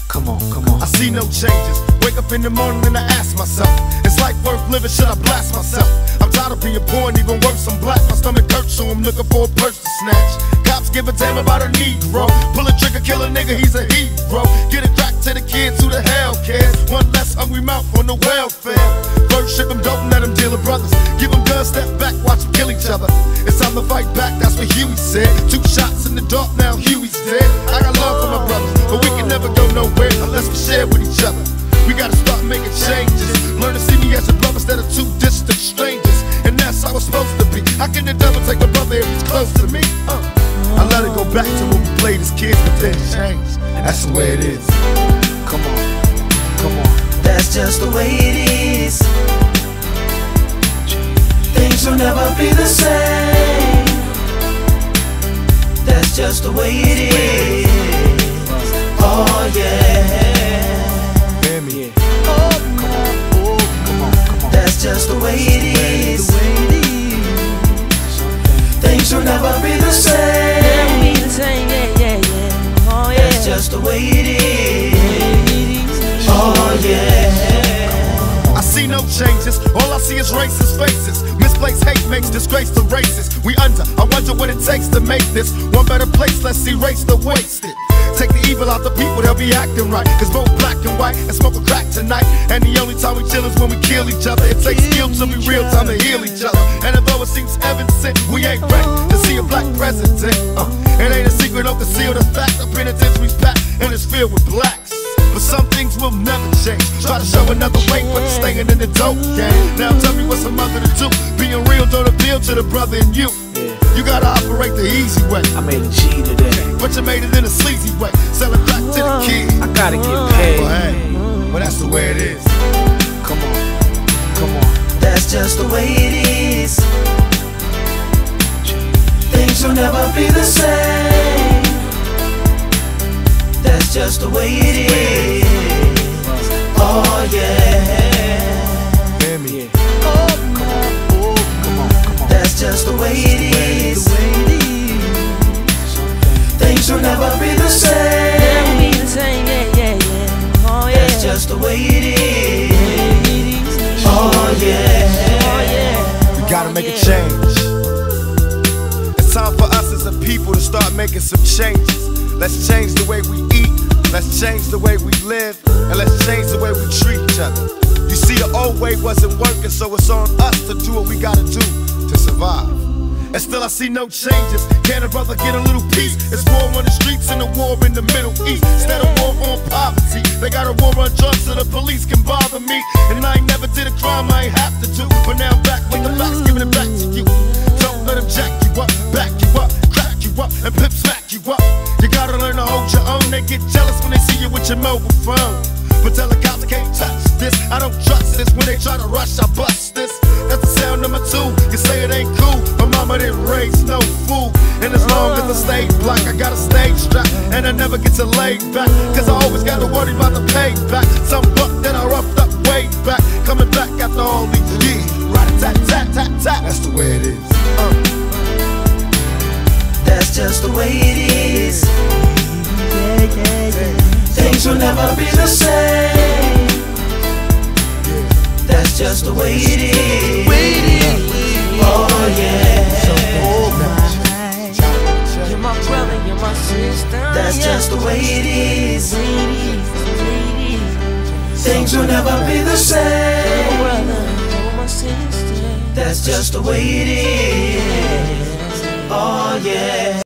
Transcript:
Come on, come on. I see no changes. Wake up in the morning and I ask myself, is life worth living? Should I blast myself? I'm tired of being poor and even worse, I'm black. My stomach hurts, so I'm looking for a purse to snatch. Cops give a damn about a Negro. Pull a trigger, kill a nigga, he's a hero. Get it back to the kids who the hell cares. One less hungry mouth on the welfare. First ship them, don't let them deal with brothers. Give them guns, step back, watch them kill each other. It's time to fight back, that's what Huey said. 2 shots in the dark, now Huey's dead. I got love for my brothers, but we can never go nowhere unless we share with each other. We gotta start making changes. Learn to see me as a brother instead of 2 distant strangers. And that's how it's supposed to be. How can the devil take a brother if he's close to me? I let it go back to when we played as kids, but then changed. That's the way it is. Come on, come on. That's just the way it is. Things will never be the same. That's just the way it is. Oh yeah. Hear me? Oh, come on, oh, come on, come on. That's just the way it is. Things will never be the same. Never be the same, yeah, yeah, yeah. Oh yeah. That's just the way it is. Oh yeah. I see no changes, all I see is racist faces. Misplaced hate makes disgrace to races. We under, I wonder what it takes to make this one better place. Let's erase the wasted. Take the evil out the people, they'll be acting right. Cause both black and white and smoke a crack tonight. And the only time we chill is when we kill each other. It takes skill to be real time to heal each other. And although it seems evident, we ain't ready to see a black president. It ain't a secret, don't conceal the fact. The penitentiary's packed and it's filled with blacks. But some things will never change. Try to show another way, but it's staying in the dope game. Now tell me what's a mother to do. Being real don't appeal to the brother in you. You gotta operate the easy way. I made a G today, But you made it in a sleazy way. Sell it back to the kid. I gotta get paid. Well, hey, well that's the way it is. Come on, come on. That's just the way it is. Things will never be the same. That's just the way it is. Oh yeah. Hear me? Oh, come on, oh, come on, come on. That's just the way it is. Things will never be the Never same. be the same, yeah, yeah, yeah. Oh yeah. That's just the way it is. Oh yeah. Oh yeah. We gotta make a change. It's time for us as a people to start making some changes. Let's change the way we eat, let's change the way we live, and let's change the way we treat each other. You see, the old way wasn't working, so it's on us to do what we gotta do to survive. And still I see no changes. Can a brother get a little peace? It's war on the streets and a war in the Middle East. Instead of war on poverty, they got a war on drugs so the police can bother me. And I ain't never did a crime I ain't have to do, but now I'm back with the facts, giving it back to you. Don't let them jack you up, back you up, crack you up, and pimp smack you up. You gotta learn to hold your own. They get jealous when they see you with your mobile phone. But tell the cops I can't touch this. I don't trust this. When they try to rush, I bust this. That's the sound number 2. You say it ain't cool. My mama didn't raise no fool. And as long as I stay black, I got a stage strap. And I never get to lay back. Cause I always gotta worry about the payback. Some buck that I roughed up way back. Coming back after all these years. Rat-a-tat-tat-tat-tat. That's the way it is. That's just the way it is. Things will never be the same. That's just the way it is. Oh yeah. You're my brother, you're my sister. That's just the way it is. Things will never be the same. Brother, my sister. That's just the way it is. Oh yeah.